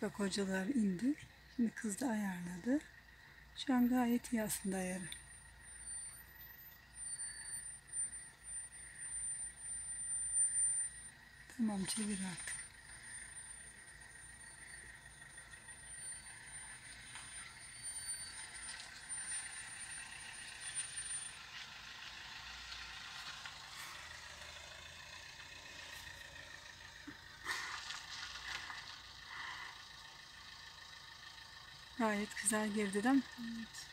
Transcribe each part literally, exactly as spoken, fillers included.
Bak hocalar indi. Şimdi kız da ayarladı. Şu an gayet iyi aslında ayarı. Tamam, çevir artık. Gayet güzel girdi değil mi? Evet.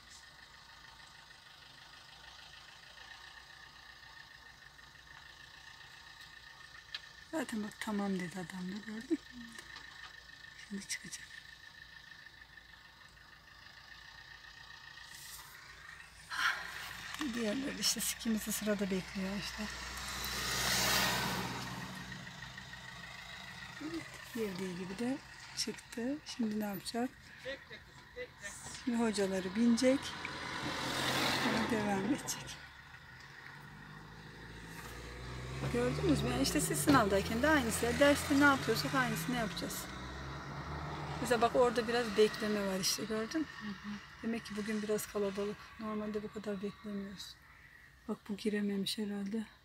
Zaten bak tamam dedi adam da, gördün mü? Şimdi çıkacak. Diğerleri işte kimisi sırada bekliyor işte. Girdiği gibi de çıktı. Şimdi ne yapacak? Şimdi hocaları binecek. Sonra devam edecek. Gördünüz mü? Yani işte siz sınavdayken de aynısı. Derste ne yapıyorsak aynısını yapacağız. Mesela bak orada biraz bekleme var işte, gördün mü? Hı hı. Demek ki bugün biraz kalabalık. Normalde bu kadar beklemiyoruz. Bak bu girememiş herhalde.